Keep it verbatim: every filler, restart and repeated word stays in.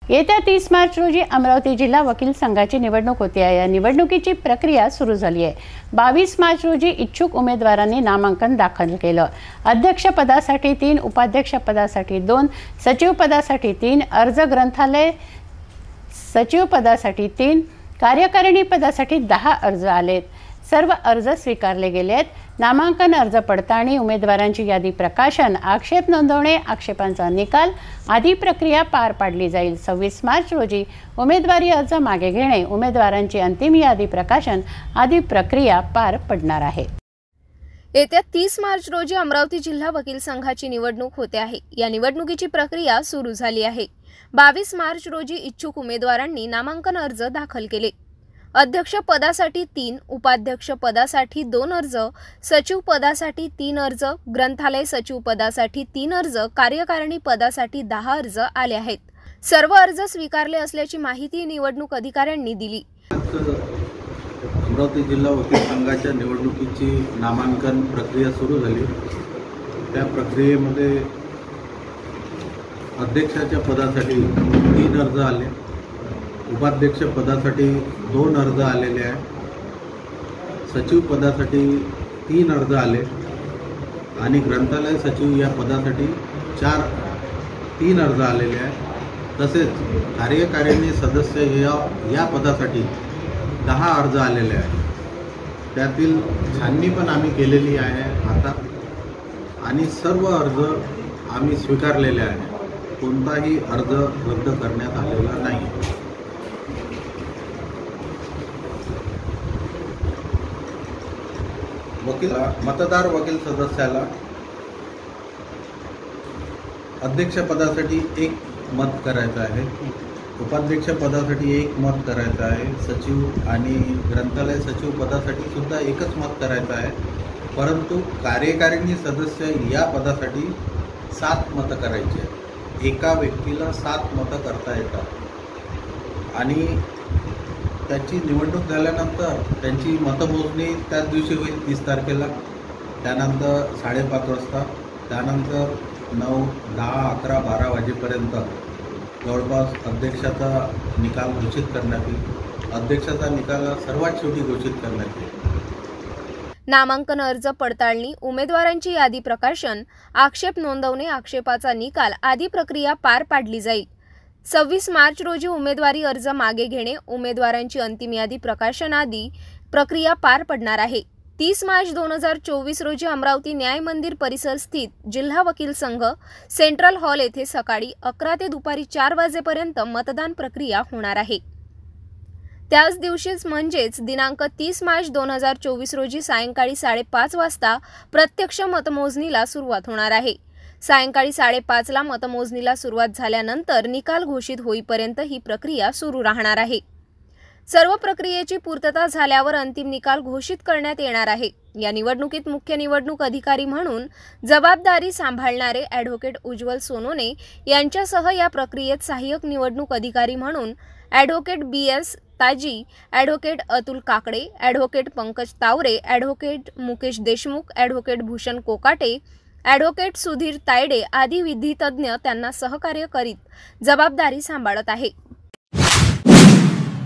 येत्या तीस मार्च रोजी अमरावती जिल्हा वकील संघाची निवडणूक होते आहे। या निवडणुकीची प्रक्रिया सुरू झाली आहे। बावीस मार्च रोजी इच्छुक उमेदवारांनी नामांकन दाखल केलं। अध्यक्ष पदासाठी तीन, उपाध्यक्ष पदासाठी दोन, सचिव पदासाठी तीन, अर्ज ग्रंथालय सचिव पदासाठी तीन, कार्यकारिणी पदासाठी दहा अर्ज आलेत। सर्व अर्ज स्वीकारले गेलेत। नामांकन अर्ज पडताळणी, उमेदवारांची यादी प्रकाशन, आक्षेप नोंदवणे, आक्षेपांचा निकाल आदी प्रक्रिया पार पाडली जाईल। सव्वीस मार्च रोजी उमेदवारी अर्ज मागे घेणे, उमेदवारांची अंतिम यादी प्रकाशन आदी प्रक्रिया पार पडणार आहे। येत्या तीस मार्च रोजी अमरावती जिल्हा वकील संघाची निवडणूक होते आहे। या निवडणुकीची प्रक्रिया सुरू झाली आहे। बावीस मार्च रोजी इच्छुक उमेदवारांनी नामांकन अर्ज दाखल केले। अध्यक्ष पदासाठी तीन, उपाध्यक्ष पदासाठी दोन अर्ज, सचिव पदासाठी तीन अर्ज, ग्रंथालय सचिव पदासाठी तीन अर्ज, कार्यकारिणी पदासाठी दहा अर्ज आले आहेत। सर्व अर्ज स्वीकारले असल्याची माहिती निवडणूक अधिकाऱ्यांनी दिली। अमरावती जिल्हा वकील संघाच्या निवडणुकीची नामांकन प्रक्रिया सुरू झाली। त्या प्रक्रियेमध्ये अध्यक्षाच्या पदासाठी तीन अर्ज आले, उपाध्यक्ष पदासाठी दोन अर्ज आलेले आहे, सचिव पदासाठी तीन अर्ज आले आणि ग्रंथालय सचिव या पदासाठी चार तीन अर्ज आलेले आहे। तसेच कार्यकारिणी सदस्य या या पदासाठी दहा अर्ज आलेले आहेत। त्यातील छाननी पण आम्ही केलेली आहे आता आणि सर्व अर्ज आम्ही स्वीकारलेले आहे। कोणताही अर्ज रद्द करण्यात आलेला नाही। वकील मतदार वकील सदस्याला अध्यक्ष पदासाठी एक मत करायचं आहे, उपाध्यक्ष पदासाठी एक मत करायचं आहे, सचिव आणि ग्रंथालय सचिव पदासाठी सुद्धा एकच मत करायचं आहे। परंतु कार्यकारिणी सदस्य या पदासाठी सात मतं करायची आहेत। एका व्यक्तीला सात मतं करता येतात आणि त्याची निवडणूक झाल्यानंतर त्यांची मतमोजणी त्याच दिवशी होईल तीस तारखेला, त्यानंतर साडेपाच वाजता, त्यानंतर नऊ दहा अकरा बारा वाजेपर्यंत जवळपास अध्यक्षाचा निकाल घोषित करण्यात येईल। अध्यक्षाचा निकाल सर्वात शेवटी घोषित करण्यात येईल। नामांकन अर्ज पडताळणी, उमेदवारांची यादी प्रकाशन, आक्षेप नोंदवणे, आक्षेपाचा निकाल आदी प्रक्रिया पार पाडली जाईल। सव्वीस मार्च रोजी उमेदवारी अर्ज मागे घेणे, उमेदवारांची अंतिम यादी प्रकाशन आदी प्रक्रिया पार पडणार आहे। तीस मार्च दोन हजार चोवीस रोजी अमरावती न्याय मंदिर परिसर स्थित जिल्हा वकील संघ सेंट्रल हॉल येथे सकाळी अकरा ते दुपारी चार वाजेपर्यंत मतदान प्रक्रिया होणार आहे। त्याच दिवशीच म्हणजेच दिनांक तीस मार्च दोन हजार चोवीस रोजी सायंकाळी साडेपाच वाजता प्रत्यक्ष मतमोजणीला सुरुवात होणार आहे। सायंकाळी साडेपाचला मतमोजणीला सुरुवात झाल्यानंतर निकाल घोषित होईपर्यंत ही प्रक्रिया सुरू राहणार आहे। सर्व प्रक्रियेची पूर्तता झाल्यावर अंतिम निकाल घोषित करण्यात येणार आहे। या निवडणुकीत मुख्य निवडणूक अधिकारी म्हणून जबाबदारी सांभाळणारे ॲडव्होकेट उज्ज्वल सोनोने यांच्यासह या प्रक्रियेत सहाय्यक निवडणूक अधिकारी म्हणून advocate B S Taji, advocate Atul Kakade, advocate Pankaj Taware, advocate Mukesh Deshmukh, advocate Bhushan Kokate, advocate Sudhir Tayade आदी विधितज्ञ त्यांना सहकार्य करीत जबाबदारी सांभाळत आहे।